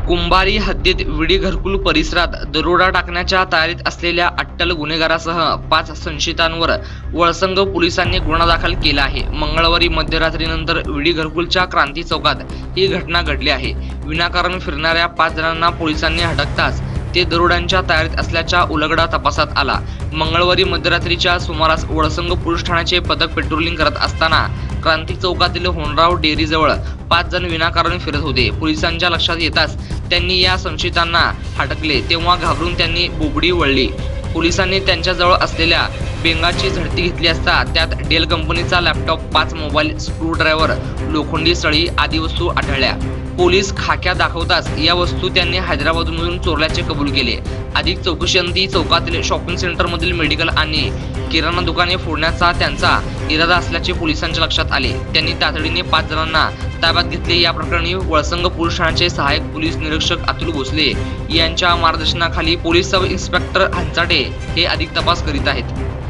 कुंभारी हद्दीत विडी घरकुल परिसरात दरोडा टाकण्याच्या तयारीत असलेल्या अट्टल गुन्हेगारासह 5 संशयितांवर वळसंग पोलिसांनी गुन्हा दाखल केला आहे। मंगळवारी मध्यरात्रीनंतर विडी घरकुलच्या क्रांती चौकात ही घटना घडली आहे। विनाकारण फिरणाऱ्या 5 जणांना पोलिसांनी अटकताच ते दरोड्यांच्या तयारीत असल्याचा उलगडा तपासात आला। मंगळवारी मध्यरात्रीच्या सुमारास वळसंग पोलीस ठाण्याचे पथक पेट्रोलिंग करत असताना क्रांती चौकातील होनराव डेअरीजवळ 5 जण विनाकारण फिरत होते। पोलिसांच्या लक्षात येताच त्यांनी या संशयितांना हटकले, तेव्हा घाबरून त्यांनी बोबडी वळली। पोलिसांनी त्यांच्याजवळ असलेल्या बेंगाची झडती घेतली असता त्यात डेल कंपनीचा लॅपटॉप, 5 मोबाईल, स्क्रूड्रायव्हर, लोखंडी सळी आदी वस्तू आढळल्या। पोलीस खाक्या दाखवताच या वस्तू त्यांनी हैदराबादमधून चोरल्याचे कबूल केले। अधिक चौकशीअंती चौकातील शॉपिंग सेंटरमधील मेडिकल आणि किराणा दुकाने फोडण्याचा त्यांचा इरादा असल्याचे पोलिसांच्या लक्षात आले। त्यांनी तातडीने 5 जणांना ताब्यात घेतले। या प्रकरणी वळसंग पोलीस ठाण्याचे सहाय्यक पोलीस निरीक्षक अतुल भोसले यांच्या मार्गदर्शनाखाली पोलीस सब इन्स्पेक्टर हंचाटे हे अधिक तपास करीत आहेत।